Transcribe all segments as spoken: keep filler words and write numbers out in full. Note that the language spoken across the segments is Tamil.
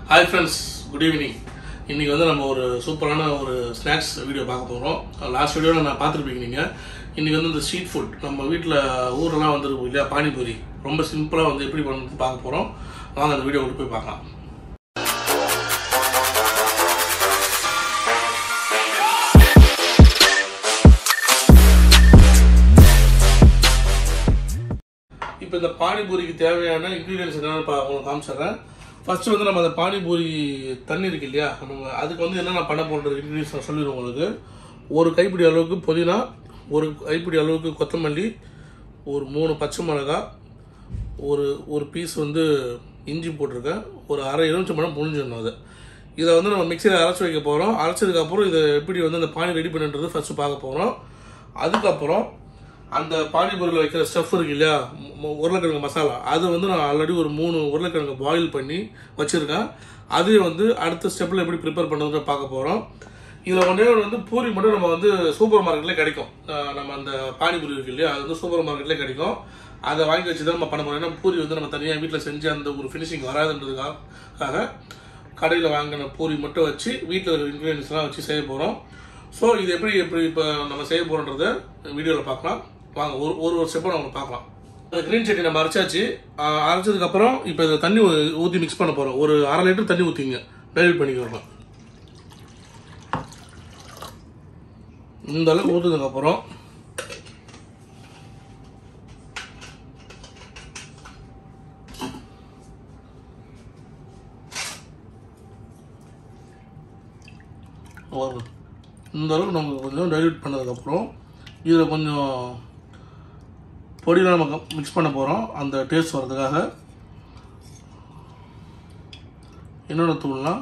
Hi friends, good evening. இன்னைக்கு வந்து நம்ம ஒரு சூப்பரான ஒரு ஸ்நாக்ஸ் வீடியோ பார்க்க போறோம். லாஸ்ட் வீடியோல நான் பார்த்துருப்பீங்க நீங்க. இன்னைக்கு வந்து இந்த ஸ்ட்ரீட் ஃபுட் நம்ம வீட்ல ஊரெல்லாம் வந்துருக்கு இல்லையா பானிபூரி ரொம்ப சிம்பிளா வந்து எப்படி பண்ணுறது பார்க்க போறோம். வாங்க அந்த வீடியோவுக்கு போய் பார்க்கலாம். இப்போ இந்த பானிபூரிக்கு தேவையான இன்கிரீடியன்ஸ் என்னென்னு உங்களுக்கு காமிச்சிடுறேன். ஃபர்ஸ்ட் வந்து நம்ம அந்த பானிபூரி தண்ணி இருக்கு இல்லையா, நம்ம அதுக்கு வந்து என்னென்ன பண்ண போகிறது இன்கிரீடியன்ஸ் நான் சொல்லிடுவோம் உங்களுக்கு. ஒரு கைப்பிடி அளவுக்கு புதினா, ஒரு கைப்பிடி அளவுக்கு கொத்தமல்லி, ஒரு மூணு பச்சை மிளகாய், ஒரு ஒரு பீஸ் வந்து இஞ்சி போட்டிருக்கேன், ஒரு அரை எலுமிச்சை பழம் புழிஞ்சிடணும். அதை இதை வந்து நம்ம மிக்சியில் அரைச்சி வைக்க போகிறோம். அரைச்சதுக்கப்புறம் இதை எப்படி வந்து அந்த பானி ரெடி பண்ணுறது ஃபஸ்ட்டு பார்க்க போகிறோம். அதுக்கப்புறம் அந்த பானிபூரியில் வைக்கிற ஸ்டஃப் இருக்கு இல்லையா, உருளைக்கிழங்கு மசாலா, அது வந்து நான் ஆல்ரெடி ஒரு மூணு உருளைக்கிழங்கு பாயில் பண்ணி வச்சுருக்கேன். அதையும் வந்து அடுத்த ஸ்டெப்பில் எப்படி ப்ரிப்பேர் பண்ணுறதுன்னு பார்க்க போகிறோம். இதில் ஒன்றே வந்து பூரி மட்டும் நம்ம வந்து சூப்பர் மார்க்கெட்லேயே கிடைக்கும். நம்ம அந்த பானிபூரி இருக்கு இல்லையா, அது வந்து சூப்பர் மார்க்கெட்லேயே கிடைக்கும். அதை வாங்கி வச்சு தான் நம்ம பண்ண போகிறோம். ஏன்னா பூரி வந்து நம்ம தனியாக வீட்டில் செஞ்சு அந்த ஒரு ஃபினிஷிங் வராதுன்றதுக்காக கடையில் வாங்கின பூரி மட்டும் வச்சு வீட்டில் இருக்கிற இன்க்ரீடியன்ஸ்லாம் வச்சு செய்ய போகிறோம். ஸோ இது எப்படி எப்படி இப்போ நம்ம செய்ய போகிறோன்றத வீடியோவில் பார்க்கலாம். வாங்க ஒரு ஒரு ஒரு ஸ்டெப்பை நம்ம பார்க்கலாம். அந்த கிரீன் சட்னி நம்ம அரைச்சாச்சு. அரைச்சதுக்கப்புறம் இப்போ இதை தண்ணி ஊற்றி மிக்ஸ் பண்ண போகிறோம். ஒரு அரை லிட்டர் தண்ணி ஊற்றிங்க, டைல்யூட் பண்ணிக்கிறோம். இந்த அளவுக்கு ஊற்றுனதுக்கப்புறம் இந்த அளவுக்கு நம்ம கொஞ்சம் டைல்யூட் பண்ணதுக்கப்புறம் இதில் கொஞ்சம் பொடியெலாம் நம்ம மிக்ஸ் பண்ண போகிறோம். அந்த டேஸ்ட் வர்றதுக்காக என்னென்ன தூள்னா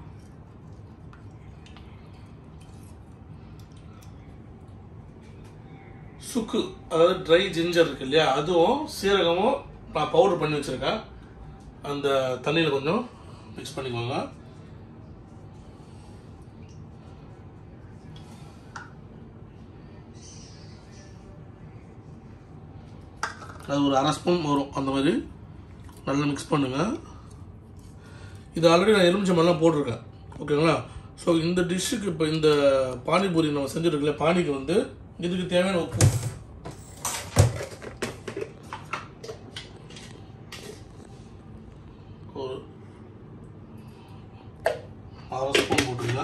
சுக்கு, அதாவது ட்ரை ஜிஞ்சர் இருக்கு இல்லையா, அதுவும் சீரகமும் நான் பவுடர் பண்ணி வச்சுருக்கேன். அந்த தண்ணியில் கொஞ்சம் மிக்ஸ் பண்ணிக்கோங்க. அது ஒரு அரை ஸ்பூன் வரும். அந்த மாதிரி நல்லா மிக்ஸ் பண்ணுங்கள். இது ஆல்ரெடி நான் எலுமிச்சம்பழம்லாம் போட்டிருக்கேன், ஓகேங்களா. ஸோ இந்த டிஷ்ஷுக்கு இப்போ இந்த பானிபூரி நம்ம செஞ்சுருக்கல, பானிக்கு வந்து இதுக்கு தேவையான உப்பு ஒரு அரை ஸ்பூன் போட்டுருங்க.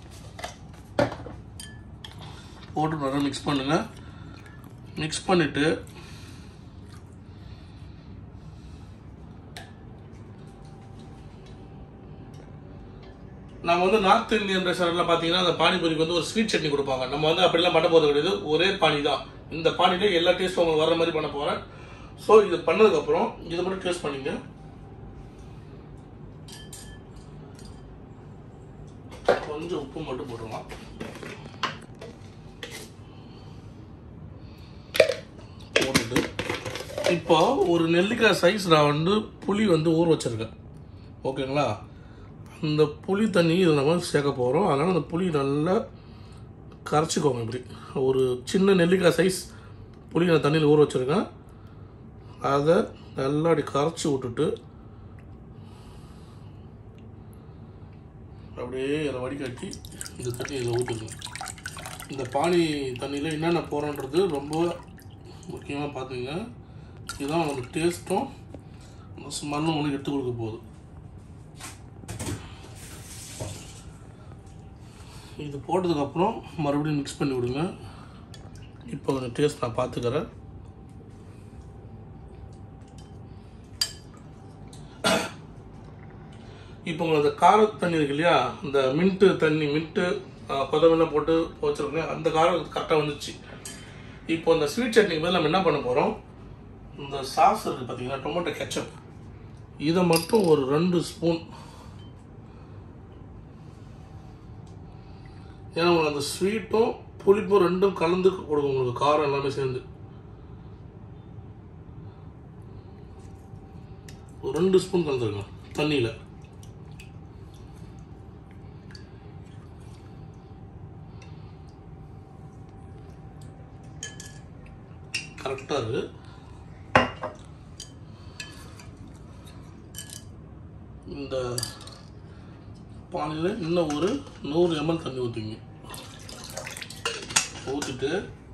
போட்டு நல்லா மிக்ஸ் பண்ணுங்கள். மிக்ஸ் பண்ணிவிட்டு நம்ம வந்து நார்த் இந்தியன் ரெஸ்டாரண்ட்ல பார்த்தீங்கன்னா அந்த பானிபூரிக்கு வந்து ஒரு ஸ்வீட் சட்னி கொடுப்பாங்க. நம்ம வந்து அப்படிலாம் பண்ண போகிறது கிடையாது. ஒரே பானி தான். இந்த பானிலே எல்லா டேஸ்ட்டும் உங்களுக்கு வர்ற மாதிரி பண்ண போகிறேன். ஸோ இது பண்ணதுக்கப்புறம் இதை மட்டும் டேஸ்ட் பண்ணிங்க. கொஞ்சம் உப்பு மட்டும் போட்டுக்கலாம். போட்டுட்டு இப்போ ஒரு நெல்லிக்காய் சைஸ் நான் வந்து புளி வந்து ஊற வச்சிருக்கேன், ஓகேங்களா. இந்த புளி தண்ணி இதில் நம்ம சேர்க்க போகிறோம். அதனால் அந்த புளி நல்லா கரைச்சிக்கோங்க. இப்படி ஒரு சின்ன நெல்லிக்காய் சைஸ் புளி நான் தண்ணியில் ஊற வச்சுருக்கேன். அதை நல்லா அப்படி கரைச்சி விட்டுட்டு அப்படியே இதை வடிகட்டி இந்த தண்ணி இதில் ஊற்றிடுங்க. இந்த பானி தண்ணியில் என்னென்ன போகிறோன்றது ரொம்ப முக்கியமாக பார்த்துங்க. இதுதான் உங்களுக்கு டேஸ்ட்டும் ஸ்மெல்லும் ஒன்று எடுத்து கொடுக்க போகுது. இது போட்டதுக்கப்புறம் மறுபடியும் மிக்ஸ் பண்ணி விடுங்க. இப்போ கொஞ்சம் டேஸ்ட் நான் பார்த்துக்கிறேன். இப்போ உங்களுக்கு கார தண்ணி இருக்கு இல்லையா, இந்த மின்ட்டு தண்ணி, மின்ட்டு கொத்தமல்லாம் போட்டு வச்சுருக்கேன், அந்த காரம் கரெக்டாக வந்துச்சு. இப்போ இந்த ஸ்வீட் சட்னிக்கு பதில் நம்ம என்ன பண்ண போகிறோம், இந்த சாஸ் இருக்குது பார்த்தீங்கன்னா, டொமேட்டோ கெச்சப், இதை மட்டும் ஒரு ரெண்டு ஸ்பூன், ஏன்னா உங்களுக்கு அந்த ஸ்வீட்டும் புளிப்பும் ரெண்டும் கலந்து கொடுக்கும், உங்களுக்கு காரம் எல்லாமே சேர்ந்து. ஒரு ரெண்டு ஸ்பூன் கலந்துருக்கோம் தண்ணியில். கரெக்டாக இருக்குது. இந்த பானையில் இன்னும் ஒரு நூறு எம்எல் தண்ணி ஊற்றிங்க. ஊற்றிட்டு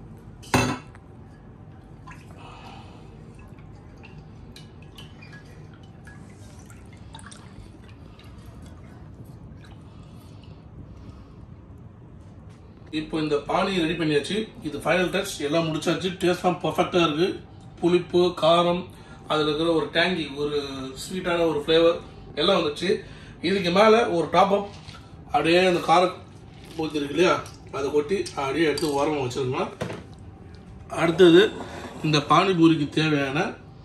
இப்போ இந்த பானியை ரெடி பண்ணியாச்சு. இது ஃபைனல் டச், எல்லாம் முடிச்சாச்சு. டேஸ்ட்லாம் பர்ஃபெக்டாக இருக்குது. புளிப்பு, காரம், அதில் இருக்கிற ஒரு டேங்கி, ஒரு ஸ்வீட்டான ஒரு ஃப்ளேவர் எல்லாம் வந்துச்சு. இதுக்கு மேலே ஒரு டாப் அப் அப்படியே அந்த காரம் ஊற்றி இருக்கு இல்லையா, அதை கொட்டி அப்படியே எடுத்து ஓரமாக வச்சிருக்கோம். அடுத்தது இந்த பானிபூரிக்கு தேவையான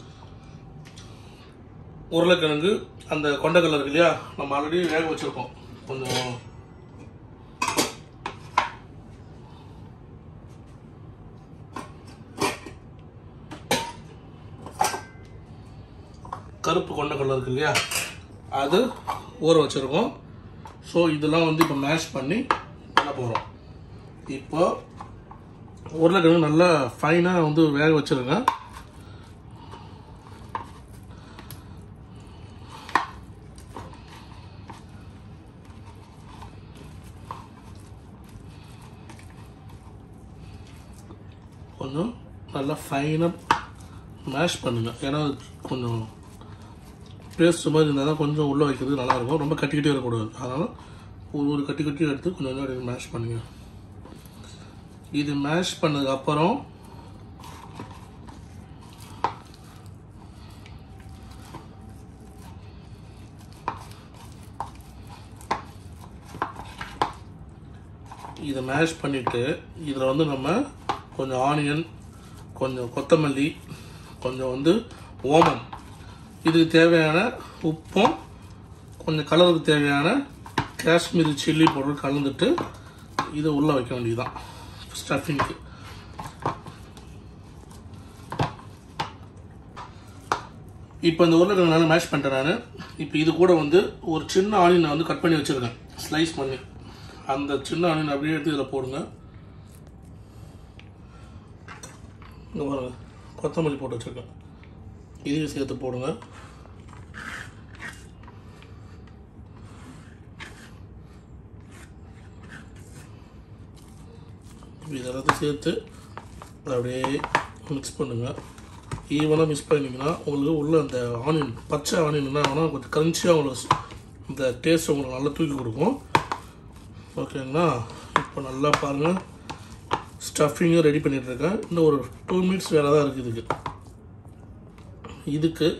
உருளைக்கிழங்கு, அந்த கொண்டைக்கடலை இருக்கு இல்லையா, நம்ம ஆல்ரெடி வேக வச்சுருக்கோம். கொஞ்சம் கருப்பு கொண்டைக்கடலை இருக்கு இல்லையா, அது ஊற வச்சுருக்கோம். ஸோ இதெல்லாம் வந்து இப்போ மேஷ் பண்ணி பண்ண போகிறோம். இப்போ உருளைக்கிழங்கு நல்லா ஃபைனாக வந்து வேக வச்சுருங்க. கொஞ்சம் நல்லா ஃபைனாக மேஷ் பண்ணுங்க. ஏன்னா கொஞ்சம் பேஸ்ட் மாதிரி இருந்தால் தான் கொஞ்சம் உள்ளே வைக்கிறது நல்லாயிருக்கும். ரொம்ப கட்டி கட்டி வரக்கூடாது. அதனால் ஒரு ஒரு கட்டி கட்டி எடுத்து கொஞ்சம் கொஞ்சம் மேஷ் பண்ணுங்க. இது மேஷ் பண்ணதுக்கப்புறம் இதை மேஷ் பண்ணிவிட்டு இதில் வந்து நம்ம கொஞ்சம் ஆனியன், கொஞ்சம் கொத்தமல்லி, கொஞ்சம் வந்து ஓமம், இதுக்கு தேவையான உப்பும், கொஞ்சம் கலருக்கு தேவையான காஷ்மீரி சில்லி பவுடர் கலந்துட்டு இதை உள்ளே வைக்க வேண்டியதுதான் ஸ்டஃபிங்க்கு. இப்போ இந்த உருளைக்கிழங்கு நல்லா மேஷ் பண்ணிட்டேன் நான். இப்போ இது கூட வந்து ஒரு சின்ன ஆனியன் நான் வந்து கட் பண்ணி வச்சுருக்கேன், ஸ்லைஸ் பண்ணி. அந்த சின்ன ஆனியன் அப்படியே எடுத்து இதில் போடுங்க. இங்கே பாருங்க, கொத்தமல்லி போட்டு வச்சுருக்கேன், இதையும் சேர்த்து போடுங்க. இதெல்லாத்தையும் சேர்த்து அப்படியே மிக்ஸ் பண்ணுங்கள். ஈவனாக மிக்ஸ் பண்ணிங்கன்னா உங்களுக்கு உள்ள அந்த ஆனியன், பச்சை ஆனியன் என்ன ஆகணும், கொஞ்சம் கிரன்ச்சியாக உங்களுக்கு இந்த டேஸ்ட் உங்களுக்கு நல்லா தூக்கி கொடுக்கும். ஓகேங்களா? இப்போ நல்லா பாருங்கள், ஸ்டஃபிங்கும் ரெடி பண்ணிகிட்ருக்கேன். இன்னும் ஒரு டூ மினிட்ஸ் வேலை தான் இருக்குது. இதுக்கு இதுக்கு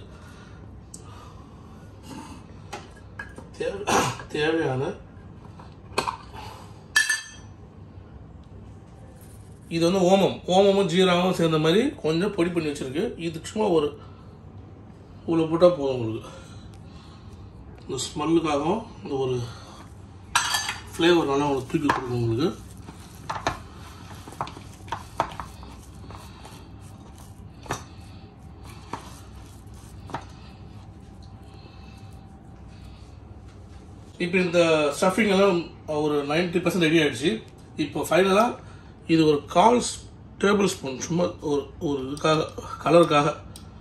தேவையான இது வந்து ஓமம், ஓமமும் ஜீராவும் சேர்ந்த மாதிரி கொஞ்சம் பொடி பண்ணி வச்சுருக்கு. இது சும்மா ஒரு உள்ள போட்டால் போதும். உங்களுக்கு இந்த ஸ்மெல்லுக்காகவும் இந்த ஒரு ஃப்ளேவர் நல்லா உங்களுக்கு தூக்கி கொடுக்கும். உங்களுக்கு இப்போ இந்த ஸ்டஃபிங் எல்லாம் ஒரு நைன்டி பர்சன்ட் ரெடி ஆகிடுச்சு. இப்போ ஃபைனலாக இது ஒரு கால் டேபிள் ஸ்பூன் சும்மா ஒரு ஒரு இதுக்காக கலருக்காக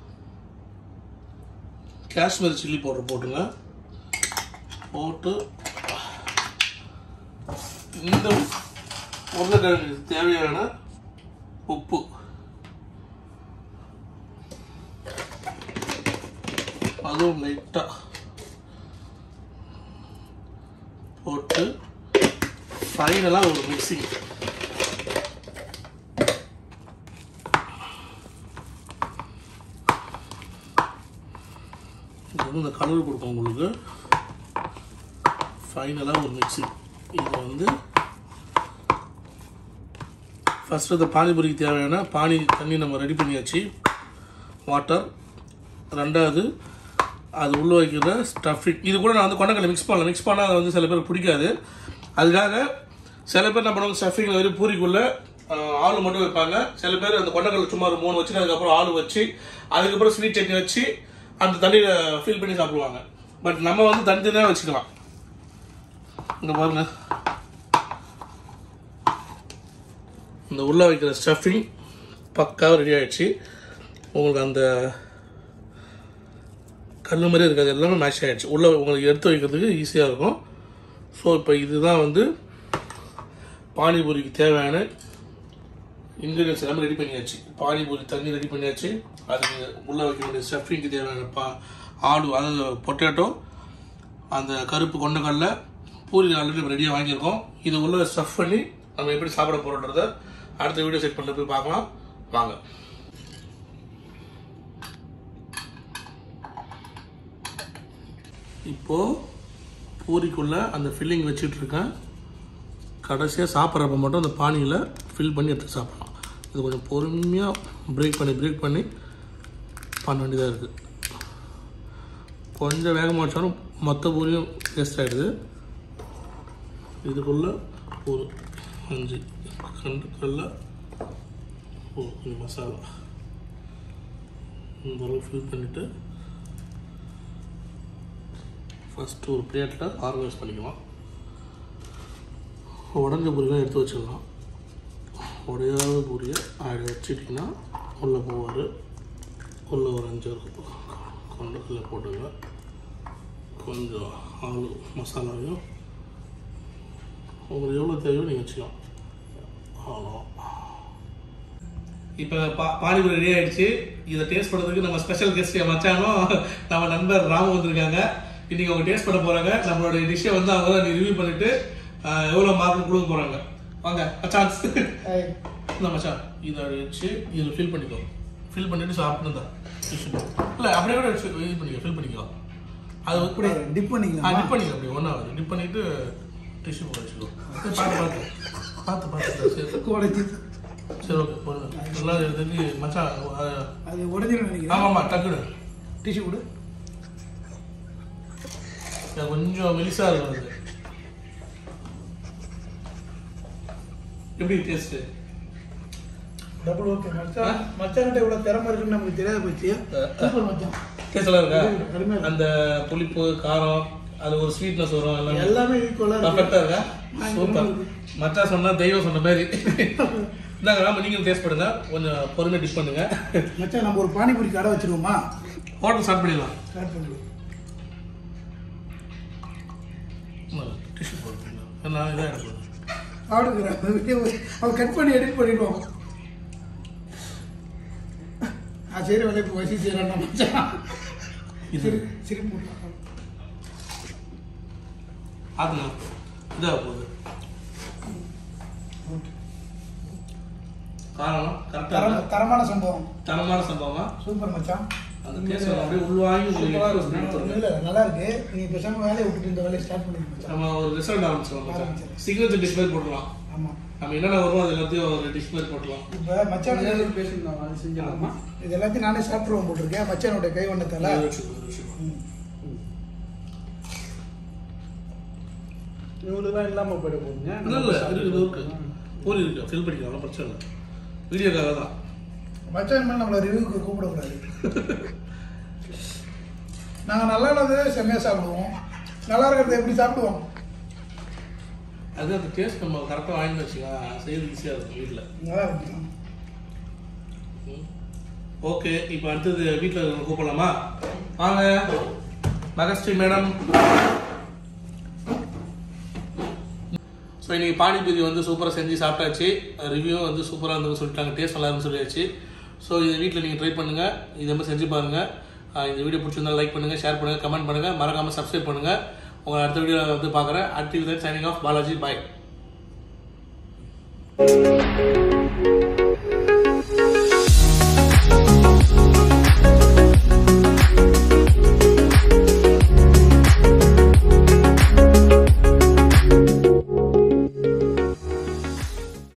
காஷ்மீரி சில்லி பவுடர் போட்டுங்க. போட்டு இந்த உருளைக்கிழங்கு தேவையான உப்பு, அதுவும் லைட்டாக போட்டு ஃபைனலாக ஒரு மிக்சிங். இது வந்து இந்த கலர் கொடுக்கும் உங்களுக்கு. ஃபைனலாக ஒரு மிக்சிங். இது வந்து ஃபஸ்ட்டு இந்த பானிபூரிக்கு தேவையான பானி தண்ணி நம்ம ரெடி பண்ணியாச்சு, வாட்டர். ரெண்டாவது அது உள்ள வைக்கிற ஸ்டஃபிங். இது கூட நான் வந்து கொண்டைக்கடலை மிக்ஸ் பண்ணல. மிக்ஸ் பண்ணால் அது வந்து சில பேருக்கு பிடிக்காது. அதுக்காக சில பேர் என்ன பண்ணுவாங்க, ஸ்டஃபிங்கில் வெறும் பூரிக்குள்ளே ஆளு மட்டும் வைப்பாங்க. சில பேர் அந்த கொண்டைக்கடலை சும்மா ஒரு மூணு வச்சுட்டு அதுக்கப்புறம் ஆளு வச்சு அதுக்கப்புறம் ஸ்வீட் சட்னி வச்சு அந்த தண்ணியில் ஃபில் பண்ணி சாப்பிடுவாங்க. பட் நம்ம வந்து தனித்தனியாக வச்சுக்கலாம். இங்கே பாருங்க, இந்த உள்ள வைக்கிற ஸ்டஃபிங் பக்காவாக ரெடி ஆகிடுச்சு. உங்களுக்கு அந்த கல் மாதிரி இருக்காது, எல்லாமே மேஷ் ஆகிடுச்சு. உள்ளே உங்களுக்கு எடுத்து வைக்கிறதுக்கு ஈஸியாக இருக்கும். ஸோ இப்போ இதுதான் வந்து பானிபூரிக்கு தேவையான இன்க்ரீடியன்ஸ் எல்லாமே ரெடி பண்ணியாச்சு. பானிபூரி தண்ணி ரெடி பண்ணியாச்சு. அதுக்கு உள்ளே வைக்க வேண்டிய ஸ்டஃபிங்க்கு தேவையான பா ஆடு அதாவது பொட்டேட்டோ, அந்த கருப்பு கொண்டக்கடல, பூரி ஆல்ரெடி ரெடியாக வாங்கியிருக்கோம். இது உள்ள ஸ்டஃப் பண்ணி நம்ம எப்படி சாப்பிட போகிறோன்றத அடுத்த வீடியோ செட் பண்ணி போய் பார்க்கலாம் வாங்க. இப்போது பூரிக்குள்ளே அந்த ஃபில்லிங் வச்சிட்ருக்கேன். கடைசியாக சாப்பிட்றப்ப மட்டும் அந்த பானியில் ஃபில் பண்ணி எடுத்து சாப்பிட்லாம். இது கொஞ்சம் பொறுமையாக பிரேக் பண்ணி பிரேக் பண்ணி பண்ண வேண்டியதாக இருக்குது. கொஞ்சம் வேகமாக வச்சாலும் மொத்த பூரியும் வேஸ்ட் ஆகிடுது. இதுக்குள்ளே ஒரு அஞ்சு கண்டு கல்ல கொஞ்சம் மசாலா இந்த அளவு ஃபில் பண்ணிவிட்டு ஃபஸ்ட்டு ஒரு பிளேட்டில் ஆர்கனைஸ் பண்ணிக்கலாம். உடஞ்ச பூரியெலாம் எடுத்து வச்சிடலாம். உடையாத பூரியை ஆடி வச்சிட்டிங்கன்னா உள்ளே போவார். உள்ளே ஒரு அஞ்சு கொண்டு கல்ல போட்டுங்க. கொஞ்சம் ஆளு மசாலாவையும் உங்களுக்கு எவ்வளோ தேவையோ நீங்கள் வச்சுக்கலாம். அவ்வளோ இப்போ பா பானிபூரி ரெடி ஆகிடுச்சு. இதை டேஸ்ட் பண்ணுறதுக்கு நம்ம ஸ்பெஷல் கெஸ்ட் மச்சானும் நம்ம நண்பர் ராமு வந்திருக்காங்க. இன்றைக்கி அவங்க டேஸ்ட் பண்ண போகிறாங்க. நம்மளுடைய டிஷ்ஷை வந்து அவங்க தான் ரிவ்யூ பண்ணிவிட்டு எவ்வளோ மார்க் கொடுக்க போகிறாங்க. வாங்க மச்சான். இந்த மச்சான் இதை வச்சு இதில் ஃபில் பண்ணிக்கோ. ஃபில் பண்ணிவிட்டு சாப்பிட்டு தான் டிஷ்ஷு இல்லை அப்படியே கூட இது பண்ணிக்கோ. ஃபில் பண்ணிக்கோ. அது கூட டிப் பண்ணிக்கலாம். டிப் பண்ணிக்கலாம். அப்படி ஒன்றா வரும். டிப் பண்ணிவிட்டு டிஷ்யூ போட வச்சுக்கோ. பார்த்து பார்த்து பார்த்து பார்த்து சரி சரி ஓகே போடுங்க. எல்லாம் எடுத்து மச்சான் அது உடஞ்சிடும் நினைக்கிறேன். ஆமாம் ஆமாம் டக்குனு டிஷ்யூ கொடு. கொஞ்சம் மெலிசாக இருக்கும். எப்படி டேஸ்ட்டு? டபுள் ஓகே மச்சான். மச்சான்கிட்ட இவ்வளோ திறமை இருக்குன்னு நமக்கு தெரியாத போச்சு. சூப்பர் மச்சான். டேஸ்ட்லாம் இருக்கா? அந்த புளிப்பு காரம் அது ஒரு ஸ்வீட்னஸ் வரும். எல்லாமே எல்லாமே ஈக்குவலாக பர்ஃபெக்டாக இருக்கா? சூப்பர். மச்சான் சொன்னால் தெய்வம் சொன்ன மாதிரி. இந்தாங்க ராம நீங்களும் டேஸ்ட் பண்ணுங்க. கொஞ்சம் பொறுமையாக டிஷ் பண்ணுங்க. மச்சான் நம்ம ஒரு பானிபூரி கடை வச்சிருவோமா? ஹோட்டல் ஸ்டார்ட் பண்ணிடலாம். ஸ்டார்ட் பண்ணிடுவோம். டிஷ்யூ போடுறீங்க என்ன இதாக எடுக்கணும். ஆடுக்குறேன் அவன் கட் பண்ணி எடிட் பண்ணிடுவோம். ஆ சரி வேலை இப்போ வசி செய்கிறான் மச்சான். இது சரி ஆகுங்க இதாக போகுது. காரணம் கரெக்டாக தரமான சம்பவம். தரமான சம்பவமா? சூப்பர் மச்சான். அந்த டேஸ்ட் அப்படியே உள்வாங்கி இல்லை நல்லா இருக்கு. நீங்கள் பேசாமல் வேலையை விட்டுட்டு இந்த வேலையை ஸ்டார்ட் பண்ணிடுங்க. நம்ம ஒரு ரெஸ்டாரண்ட் ஆரம்பிச்சிடலாம். சிக்னேச்சர் டிஷ் மாதிரி போட்டுடலாம். ஆமாம் நம்ம என்னென்ன வருவோம் அது எல்லாத்தையும் ஒரு டிஷ் மாதிரி போட்டுலாம். இப்போ மச்சான் பேசியிருந்தோம் அது செஞ்சிடலாமா? இது எல்லாத்தையும் நானே சாப்பிட்ருவோம் போட்டிருக்கேன். மச்சானுடைய கை வண்ணத்தால இவங்களுக்குலாம் இல்லாமல் போயிட போகுதுங்க. இல்லை இல்லை இருக்குது இருக்கு. பூரி இருக்கு. ஃபில் பண்ணிக்கலாம். ஒன்றும் பிரச்சனை இல்லை. வீடியோக்காக தான். மச்சான் மேலே நம்மளை ரிவ்யூக்கு கூப்பிடக்கூடாது. நாங்கள் நல்லா இல்லாததே செம்மையாக சாப்பிடுவோம். நல்லா இருக்கிறத எப்படி சாப்பிடுவோம்? அது அந்த டேஸ்ட் நம்ம கரெக்டாக வாங்கி வச்சுக்கலாம். செய்யறது ஈஸியாக இருக்கும் வீட்டில். நல்லா இருக்கு. ஓகே இப்போ அடுத்தது வீட்டில் கூப்பிடலாமா? வாங்க மகஸ்ரீ மேடம். ஸோ இன்றைக்கி பானிபூரி வந்து சூப்பராக செஞ்சு சாப்பிட்டாச்சு. ரிவ்யூ வந்து சூப்பராக இருந்ததுன்னு சொல்லிட்டாங்க. டேஸ்ட் நல்லா இருந்துன்னு சொல்லியாச்சு. ஸோ இதை வீட்டில் நீங்கள் ட்ரை பண்ணுங்கள். இதே மாதிரி செஞ்சு பாருங்கள். இந்த வீடியோ பிடிச்சிருந்தா லைக் பண்ணுங்கள், ஷேர் பண்ணுங்கள், கமெண்ட் பண்ணுங்கள், மறக்காமல் சப்ஸ்கிரைப் பண்ணுங்கள். உங்களை அடுத்த வீடியோவில் வந்து பார்க்குறேன். அடுத்த வீடியோ சைனிங் ஆஃப் பாலாஜி. பாய்.